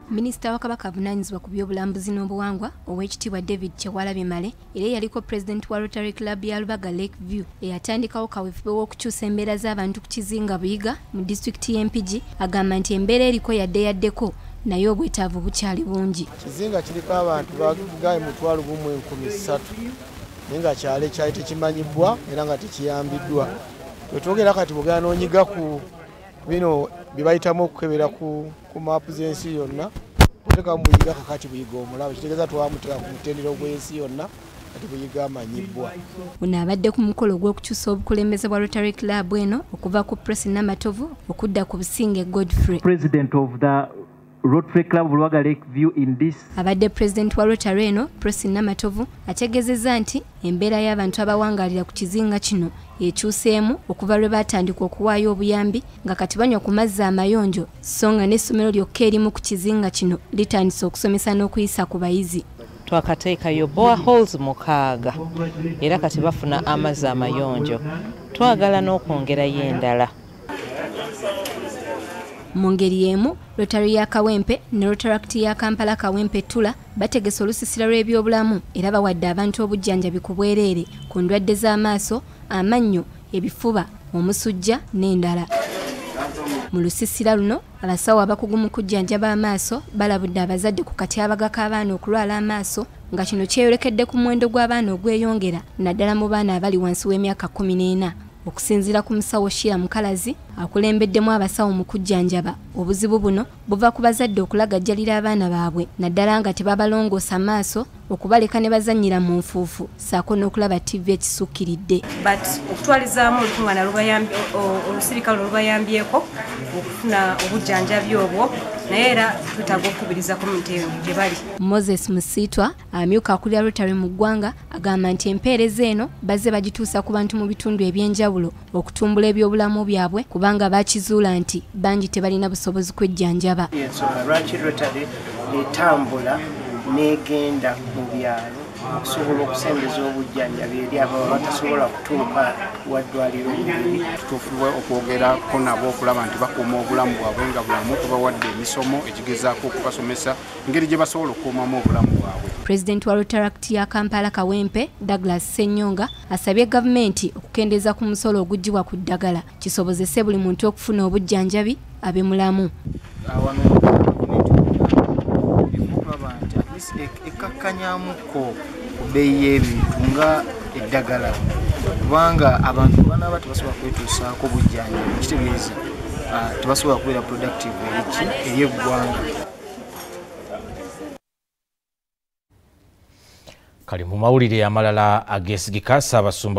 Minisita wa Kabaka avunaanyizibwa ku by'obulambuzi n'obuwangwa Oweekitiibwa David Kyewalabye era yaliko President wa Rotary Club ya Lubaga Lakeview eyatandikawo kaweefube w'okukyusa embeera z'abantu ku Kizinga Buyiga mu disitulikiti y'Empigi agamba nti embeera eriko yaddeko naye obwetaavu bukyali bungi. Kizinga kiriko abantu bagaye mu 1,300 naye nga kyalo kyali tekimanyibwa era nga tekiyambiddwa. Wetwogera kati bugana n'onyiga ku bino bibayitamu okukebera ku maapu z'ensi yonna oteka mu Buyiga kakati Buyiga omulaba kitegeeza twamuteka ku mutendera gw'ensi yonna kati Buyiga amanyibwa. Buno abadde ku mukolo gw'okukyusa obukulembeze bwa Rotary Club eno okuva ku Presi Namatovu okudda ku Businge Godfrey. President of the Rotary Club Lubaga Lakeview in this. Abadde President wa Rotary eno Presi Namatovu ategeezezza nti embeera y'abantu abawangalira ku kizinga kino ekyuseemu okuva lwe batandika okuwaayo obuyambi nga kati banywa ku mazzi amayonjo so nga n'essomero lyokka erimu ku kizinga kino litandise okusomesa n'okuyisa ku bayizi. Twakateekayo boreholes 6 era kati bafuna amazzi amayonjo. Twagala n'okwongerayo endala. Mu ngeri y'emu Rotary ya Kawempe ne Rotary ya Kampala Kawempe Tula bategese olusisira lw'ebyobulamu era bawadde abantu obujjanjabi ku bwereere ku ndwadde z'amaaso, amannyo, ebifuba, omusujja n'endala. Mu lusisira luno abasawo abakugu mu kujjanjaba amaaso balabudde abazadde ku katyabaga k'abaana okulwala amaaso nga kino kyeyolekedde ku muwendo gw'abaana ogweyongera naddala mu baana abali wansi w'emyaka 14. Okusinziira ku musawo Shira Mukalazi akulembeddemu abasawo mu kujjanjaba obuzibu buno buva ku bazadde okulagajjalira abaana baabwe naddala nga tebabalongoosa maaso okubaleka ne bazannyira mu nfuufu saako n'okulaba TV ekisukkiridde. But okutwalizaamu olukuŋŋaana olusirika lubayambyeko okufuna obujjanjabi obwo naye era twetaaga okukubiriza komite eyo gye bali. Moses Musiitwa amyuka akulira Rotary mu ggwanga agamba nti empeereza eno bazze bagituusa ku bantu mu bitundu eby'enjawulo okutumbula ebyobulamu byabwe kubanga bakizuula nti bangi tebalina busobozi kwejjanjaba. Lwaki Rotary etambula negenda mu byalo okusobola okusembeza obujjanjabi eri abo batasobola kutuuka waddwaliro bubiri. Tufuwe okwogerako nabo okulaba nti bakuuma obulamu bwabwe nga bulamu tubawadde emisomo ekigezaako okubasomesa engeri gye basobola okukuumamu obulamu bwabwe. President wa Rotary ya Kampala Kawempe Douglas Ssenyonga asabye gavumenti okukendeeza ku musolo oguggyibwa ku ddagala kisobozese buli muntu okufuna obujjanjabi abe mulamu. Ekakkanyamuko ku bbeeyi y'ebintu nga eddagala kubanga abantu banaba tebasobola kwetuusaako bujjanjabi kitegeeza tebasobola kubeera productive eri eggwanga. Kali mu mawulire amalala Ageesigika Ssaabasumba